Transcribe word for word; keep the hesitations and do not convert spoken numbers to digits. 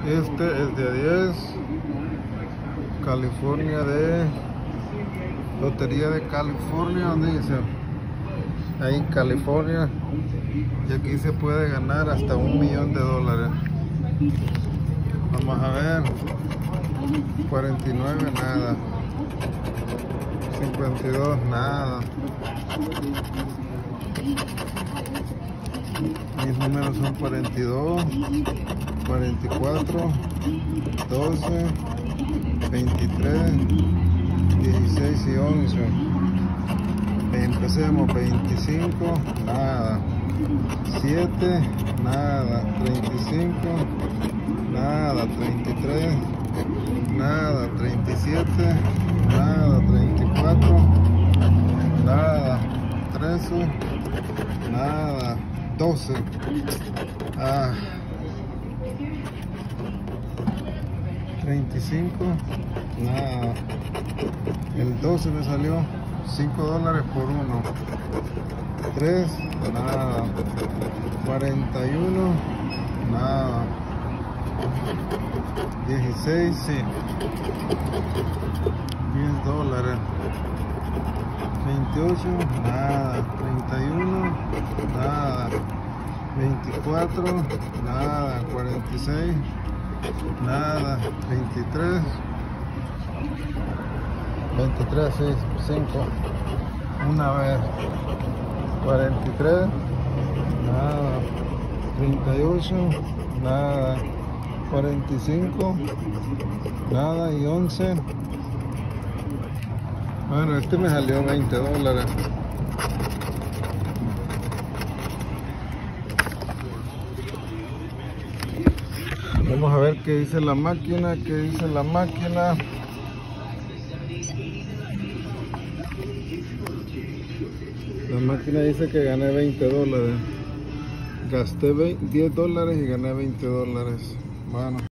Este es de a diez. California, de Lotería de California, donde dice ahí California, y aquí se puede ganar hasta un millón de dólares. Vamos a ver. Cuarenta y nueve, nada. Cincuenta y dos, nada. Mis números son cuarenta y dos, cuarenta y cuatro, doce, veintitrés, dieciséis y once. Empecemos. Veinticinco, nada. siete, nada. Treinta y cinco, nada. Treinta y tres, nada. Treinta y siete, nada. Treinta y cuatro, nada. Trece, nada. Doce, ah. Treinta y cinco, nada. El doce me salió cinco dólares por uno. Tres, nada. Cuarenta y uno, nada. Dieciséis, sí. Diez dólares. Veintiocho, nada. Treinta y uno, nada. Veinticuatro, nada. Cuarenta y seis, nada. Veintitrés, veintitrés, sí, cinco, una vez. Cuarenta y tres, nada. Treinta y ocho, nada. Cuarenta y cinco, nada. Y once. Bueno, este me salió veinte dólares. Vamos a ver qué dice la máquina, qué dice la máquina. La máquina dice que gané veinte dólares. Gasté diez dólares y gané veinte dólares. Bueno.